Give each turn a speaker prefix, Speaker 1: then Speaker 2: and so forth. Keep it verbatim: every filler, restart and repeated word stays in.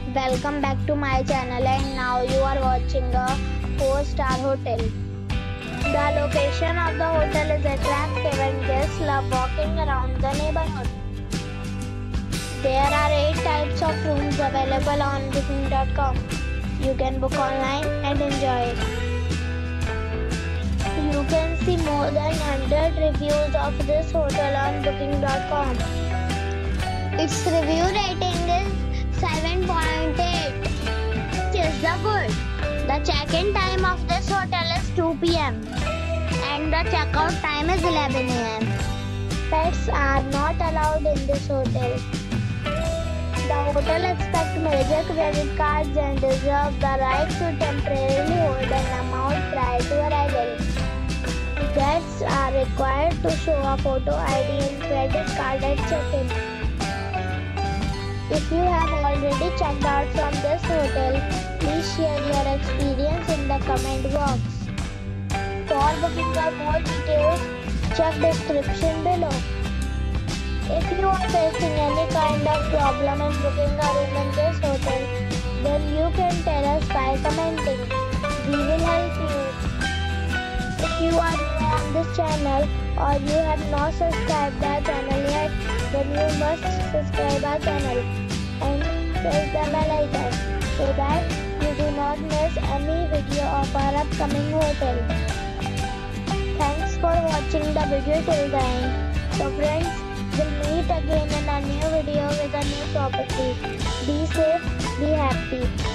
Speaker 1: Welcome back to my channel, and now you are watching a four star hotel. The location of the hotel is attractive and guests love walking around the neighborhood. There are eight types of rooms available on booking dot com. You can book online and enjoy it. You can see more than one hundred reviews of this hotel on booking dot com. Its review rating is seven point eight, which is the good. The check-in time of this hotel is two p m and the check-out time is eleven a m Pets are not allowed in this hotel. The hotel accepts major credit cards and reserves the right to temporarily hold an amount prior to arrival. Guests are required to show a photo I D and credit card at check-in. If you have already checked out from this hotel, please share your experience in the comment box. For booking or more details, check description below. If you are facing any kind of problem in booking a room in this hotel, then you can tell us by commenting. We will help you. If you are new on this channel or you have not subscribed our channel yet, then you must subscribe our channel and press the bell icon so that you do not miss any video of our upcoming hotel. Thanks for watching the video till the end. So friends, we'll meet again in a new video with a new property. Be safe, be happy.